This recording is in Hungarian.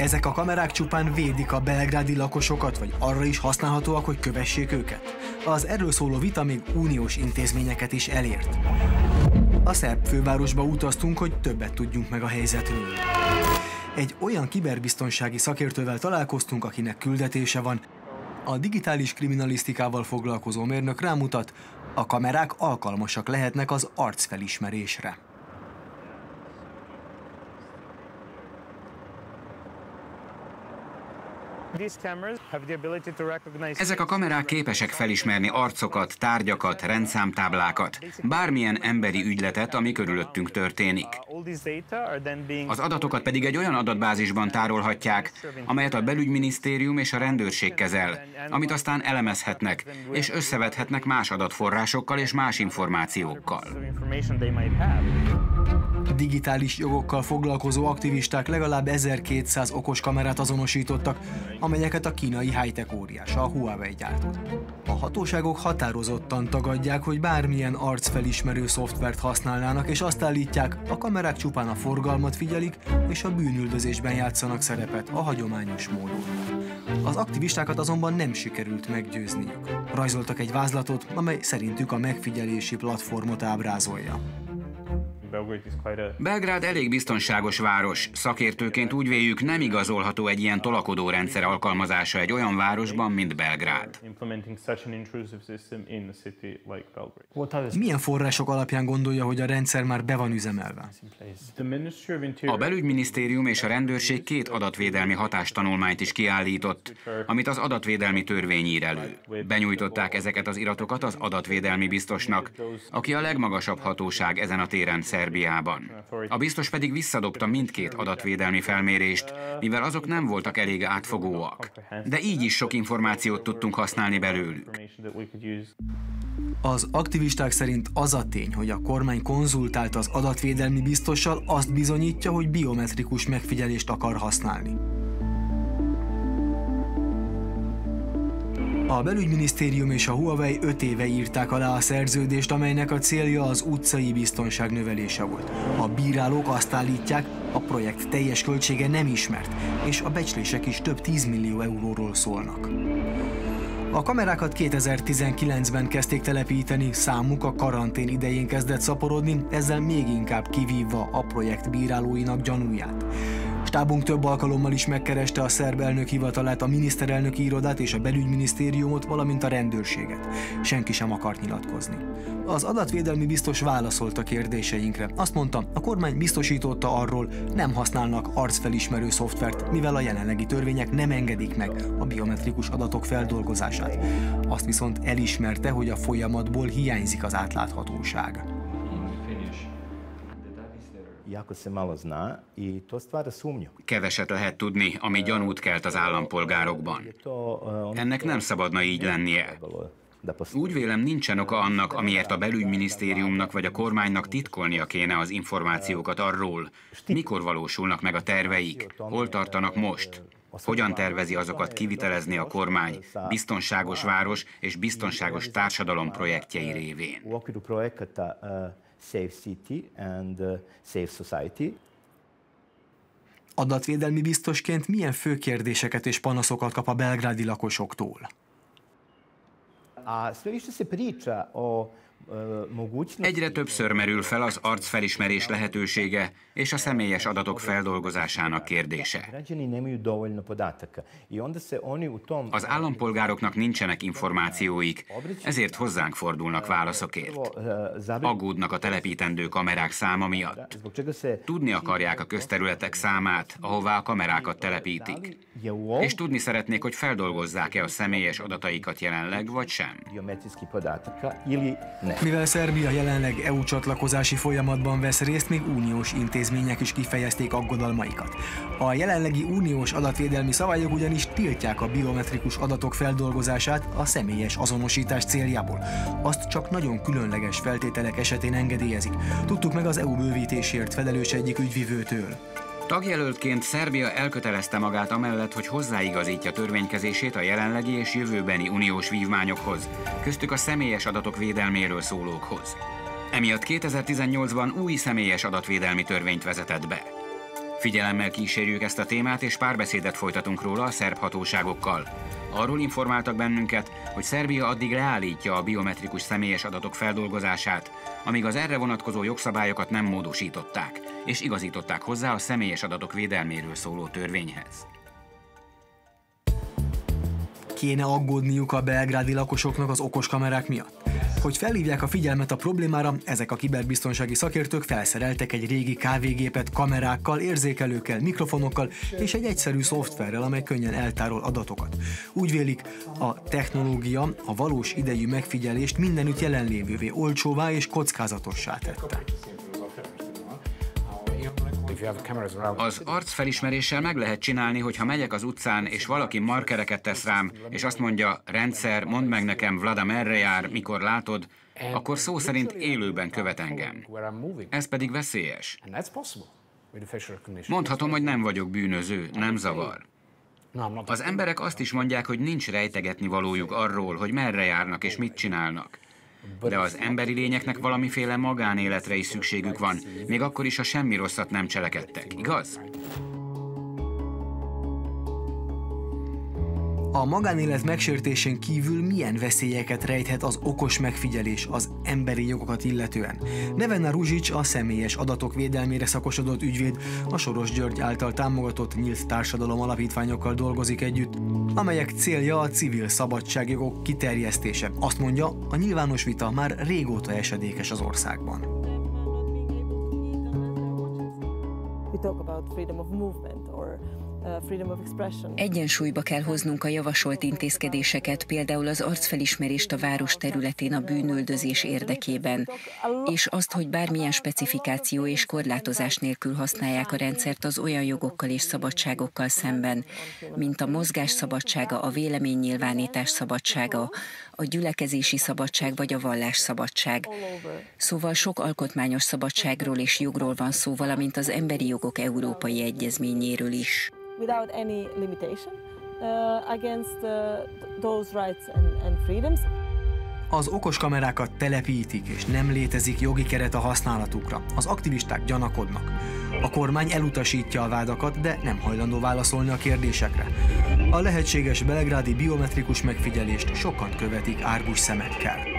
ezek a kamerák csupán védik a belgrádi lakosokat, vagy arra is használhatóak, hogy kövessék őket? Az erről szóló vita még uniós intézményeket is elért. A szerb fővárosba utaztunk, hogy többet tudjunk meg a helyzetről. Egy olyan kiberbiztonsági szakértővel találkoztunk, akinek küldetése van. A digitális kriminalisztikával foglalkozó mérnök rámutat, a kamerák alkalmasak lehetnek az arcfelismerésre. Ezek a kamerák képesek felismerni arcokat, tárgyakat, rendszámtáblákat, bármilyen emberi ügyletet, ami körülöttünk történik. Az adatokat pedig egy olyan adatbázisban tárolhatják, amelyet a belügyminisztérium és a rendőrség kezel, amit aztán elemezhetnek, és összevethetnek más adatforrásokkal és más információkkal. Digitális jogokkal foglalkozó aktivisták legalább 1200 okos kamerát azonosítottak, amelyeket a kínai high-tech óriás, a Huawei gyártott. A hatóságok határozottan tagadják, hogy bármilyen arcfelismerő szoftvert használnának, és azt állítják, a kamerák csupán a forgalmat figyelik, és a bűnüldözésben játszanak szerepet a hagyományos módon. Az aktivistákat azonban nem sikerült meggyőzniük. Rajzoltak egy vázlatot, amely szerintük a megfigyelési platformot ábrázolja. Belgrád elég biztonságos város. Szakértőként úgy véljük, nem igazolható egy ilyen tolakodó rendszer alkalmazása egy olyan városban, mint Belgrád. Milyen források alapján gondolja, hogy a rendszer már be van üzemelve? A belügyminisztérium és a rendőrség 2 adatvédelmi hatástanulmányt is kiállított, amit az adatvédelmi törvény ír elő. Benyújtották ezeket az iratokat az adatvédelmi biztosnak, aki a legmagasabb hatóság ezen a téren Szerbiában. A biztos pedig visszadobta mindkét adatvédelmi felmérést, mivel azok nem voltak elég átfogóak. De így is sok információt tudtunk használni belőlük. Az aktivisták szerint az a tény, hogy a kormány konzultált az adatvédelmi biztossal, azt bizonyítja, hogy biometrikus megfigyelést akar használni. A belügyminisztérium és a Huawei 5 éve írták alá a szerződést, amelynek a célja az utcai biztonság növelése volt. A bírálók azt állítják, a projekt teljes költsége nem ismert, és a becslések is több 10 millió euróról szólnak. A kamerákat 2019-ben kezdték telepíteni, számuk a karantén idején kezdett szaporodni, ezzel még inkább kivívva a projekt bírálóinak gyanúját. Stábunk több alkalommal is megkereste a szerb elnök hivatalát, a miniszterelnöki irodát és a belügyminisztériumot, valamint a rendőrséget. Senki sem akart nyilatkozni. Az adatvédelmi biztos válaszolt a kérdéseinkre. Azt mondta, a kormány biztosította arról, nem használnak arcfelismerő szoftvert, mivel a jelenlegi törvények nem engedik meg a biometrikus adatok feldolgozását. Azt viszont elismerte, hogy a folyamatból hiányzik az átláthatóság. Keveset lehet tudni, ami gyanút kelt az állampolgárokban. Ennek nem szabadna így lennie. Úgy vélem, nincsen oka annak, amiért a belügyminisztériumnak vagy a kormánynak titkolnia kéne az információkat arról, mikor valósulnak meg a terveik, hol tartanak most, hogyan tervezi azokat kivitelezni a kormány biztonságos város és biztonságos társadalom projektjei révén. Safe City and Safe Society. Adatvédelmi biztosként milyen fő kérdéseket és panaszokat kap a belgrádi lakosoktól? Egyre többször merül fel az arcfelismerés lehetősége és a személyes adatok feldolgozásának kérdése. Az állampolgároknak nincsenek információik, ezért hozzánk fordulnak válaszokért. Aggódnak a telepítendő kamerák száma miatt. Tudni akarják a közterületek számát, ahová a kamerákat telepítik. És tudni szeretnék, hogy feldolgozzák-e a személyes adataikat jelenleg, vagy sem. Mivel Szerbia jelenleg EU csatlakozási folyamatban vesz részt, még uniós intézmények is kifejezték aggodalmaikat. A jelenlegi uniós adatvédelmi szabályok ugyanis tiltják a biometrikus adatok feldolgozását a személyes azonosítás céljából. Azt csak nagyon különleges feltételek esetén engedélyezik. Tudtuk meg az EU bővítésért felelős egyik ügyvivőtől. Tagjelöltként Szerbia elkötelezte magát amellett, hogy hozzáigazítja törvénykezését a jelenlegi és jövőbeni uniós vívmányokhoz, köztük a személyes adatok védelméről szólókhoz. Emiatt 2018-ban új személyes adatvédelmi törvényt vezetett be. Figyelemmel kísérjük ezt a témát, és párbeszédet folytatunk róla a szerb hatóságokkal. Arról informáltak bennünket, hogy Szerbia addig leállítja a biometrikus személyes adatok feldolgozását, amíg az erre vonatkozó jogszabályokat nem módosították, és igazították hozzá a személyes adatok védelméről szóló törvényhez. Kéne aggódniuk a belgrádi lakosoknak az okos kamerák miatt? Hogy felhívják a figyelmet a problémára, ezek a kiberbiztonsági szakértők felszereltek egy régi kávégépet kamerákkal, érzékelőkkel, mikrofonokkal és egy egyszerű szoftverrel, amely könnyen eltárol adatokat. Úgy vélik, a technológia a valós idejű megfigyelést mindenütt jelenlévővé, olcsóvá és kockázatossá tette. Az arcfelismeréssel meg lehet csinálni, hogy ha megyek az utcán, és valaki markereket tesz rám, és azt mondja, rendszer, mondd meg nekem, Vlada merre jár, mikor látod, akkor szó szerint élőben követ engem. Ez pedig veszélyes. Mondhatom, hogy nem vagyok bűnöző, nem zavar. Az emberek azt is mondják, hogy nincs rejtegetni valójuk arról, hogy merre járnak és mit csinálnak. De az emberi lényeknek valamiféle magánéletre is szükségük van, még akkor is, ha semmi rosszat nem cselekedtek, igaz? A magánélet megsértésén kívül milyen veszélyeket rejthet az okos megfigyelés az emberi jogokat illetően? Nevena Ružić, a személyes adatok védelmére szakosodott ügyvéd, a Soros György által támogatott Nyílt Társadalom alapítványokkal dolgozik együtt, amelyek célja a civil szabadságjogok kiterjesztése. Azt mondja, a nyilvános vita már régóta esedékes az országban. We talk about freedom of movement or Egyensúlyba kell hoznunk a javasolt intézkedéseket, például az arcfelismerést a város területén a bűnüldözés érdekében, és azt, hogy bármilyen specifikáció és korlátozás nélkül használják a rendszert az olyan jogokkal és szabadságokkal szemben, mint a mozgás szabadsága, a véleménynyilvánítás szabadsága, a gyülekezési szabadság vagy a vallásszabadság. Szóval sok alkotmányos szabadságról és jogról van szó, valamint az Emberi Jogok Európai Egyezményéről is. Without any limitation against those rights and freedoms. Az okos kamerákat telepítik, és nem létezik jogi keret a használatukra. Az aktivisták gyanakodnak. A kormány elutasítja a vádakat, de nem hajlandó válaszolni a kérdésekre. A lehetséges belgrádi biometrikus megfigyelést sokan követik árgus szemekkel.